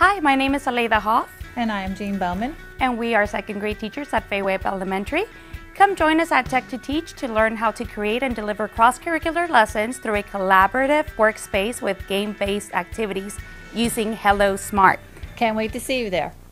Hi, my name is Aleida Hoff. And I am Jean Bowman. And we are second grade teachers at Fayweb Elementary. Come join us at Tech2Teach to learn how to create and deliver cross-curricular lessons through a collaborative workspace with game-based activities using Hello Smart. Can't wait to see you there.